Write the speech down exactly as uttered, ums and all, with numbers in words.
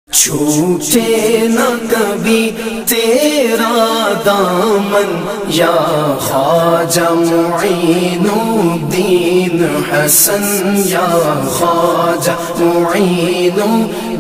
छूटे न कभी तेरा दामन या ख्वाजा मुईनुद्दीन हसन, या ख्वाजा मुईनुद्दीन